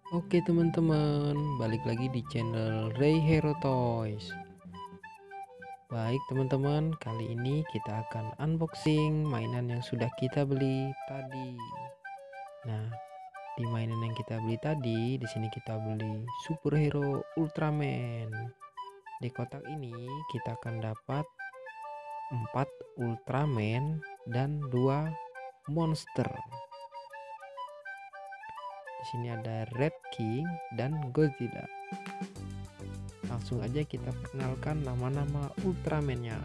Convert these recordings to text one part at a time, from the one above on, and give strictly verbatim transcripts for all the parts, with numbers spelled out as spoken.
Oke teman-teman, balik lagi di channel Ray Hero Toys. Baik teman-teman, kali ini kita akan unboxing mainan yang sudah kita beli tadi. Nah, di mainan yang kita beli tadi, di sini kita beli superhero Ultraman. Di kotak ini kita akan dapat empat Ultraman dan dua monster. Di sini ada Red King dan Godzilla. Langsung aja kita perkenalkan nama-nama Ultraman-nya.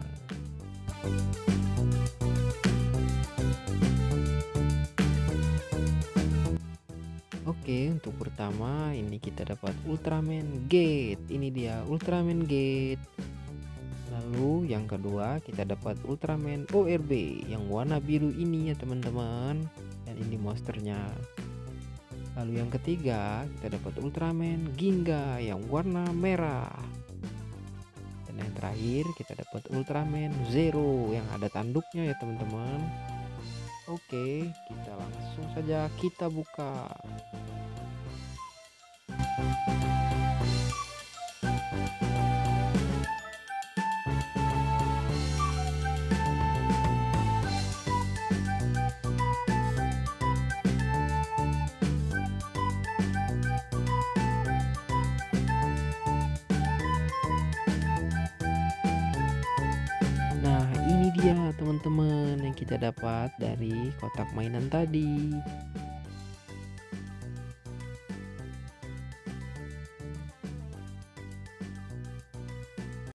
Oke, untuk pertama ini kita dapat Ultraman Gate. Ini dia Ultraman Gate. Lalu yang kedua kita dapat Ultraman O R B yang warna biru ini ya teman-teman. Dan ini monsternya. Lalu yang ketiga kita dapat Ultraman Ginga yang warna merah. Dan yang terakhir kita dapat Ultraman Zero yang ada tanduknya ya teman-teman. Oke, kita langsung saja kita buka. Nah, ini dia teman-teman yang kita dapat dari kotak mainan tadi.